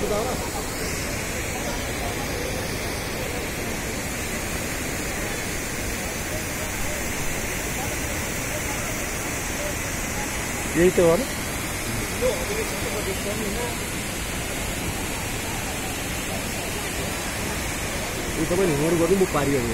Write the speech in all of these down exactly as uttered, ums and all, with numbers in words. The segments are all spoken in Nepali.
यही तो हो ना। ये तपाईले हिँड्नु गर्नु म पारिहाल्छु।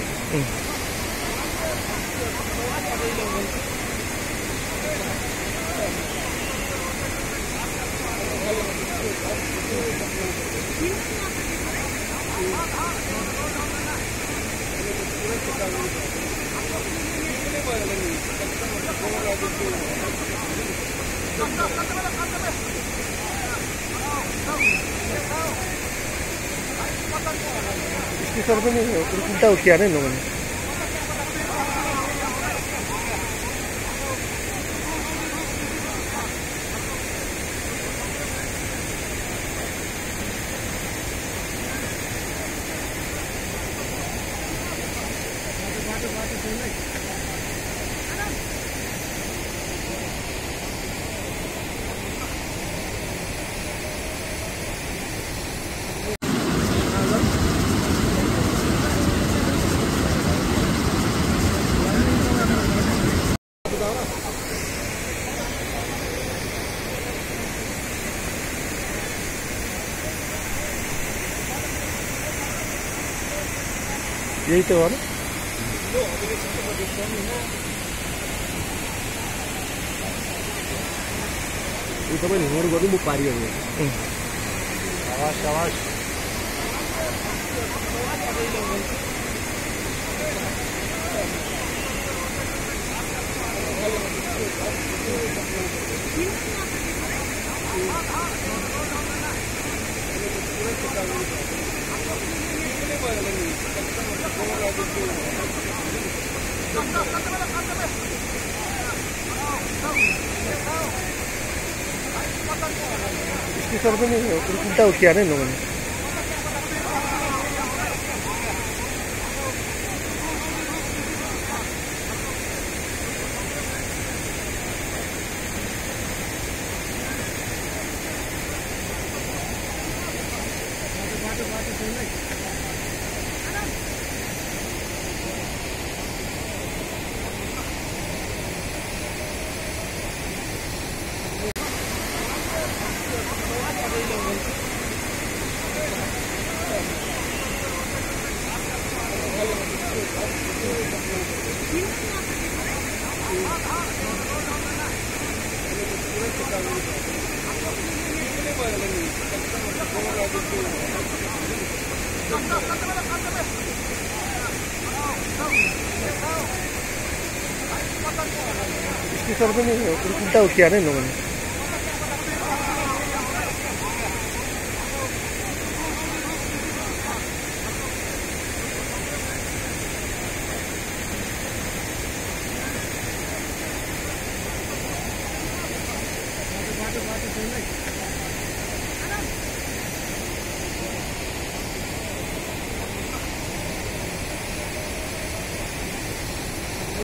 स्टेशन पनि उल्टा उठिया नै नगर्नु। यही तो हो ना। ये तपाईले हिँड्नु गर्नु म पारिहाल्छु। शाबाश शाबाश। स्टेशन पनि उल्टा उठिया नै नगर्नु। स्टेशन पनि उल्टा उठिया नै नगर्नु। बाटो बाटो छैन।